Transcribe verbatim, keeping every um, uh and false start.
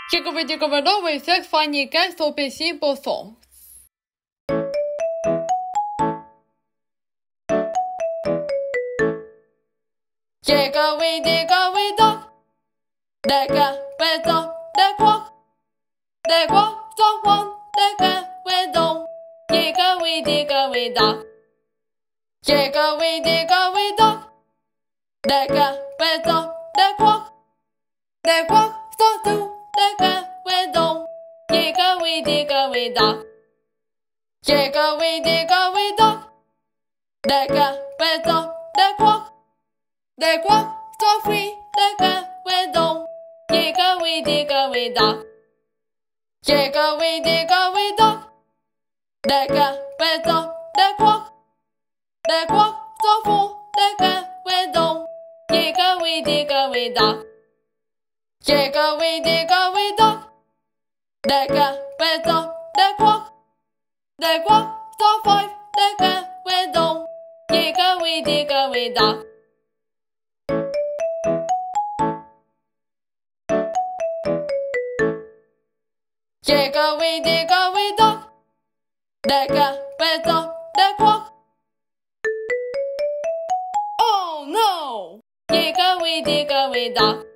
Hickory Dickory Dock research funny cats to be simple songs. Hickory Dickory Dock, the cat went up the clock. The clock struck one, the cat went on. Hickory Dickory Dock, Hickory Dickory Dock, the cat went up the clock. The clock struck two, the cat went on. Hickory Dickory Dock, Hickory Dickory Dock, the cat went up the clock. The clock struck three, the cat went on. Hickory Dickory Dock, Hickory Dickory Dock, the cat went up the clock. The clock struck four, the cat went on. Hickory Dickory Dock, Hickory Dickory Dock, the cat went up the clock. The clock struck five, the cat went on. Hickory Dickory Dock. Hickory Dickory Dock, the cat went up the clock. Oh no! Hickory Dickory Dock.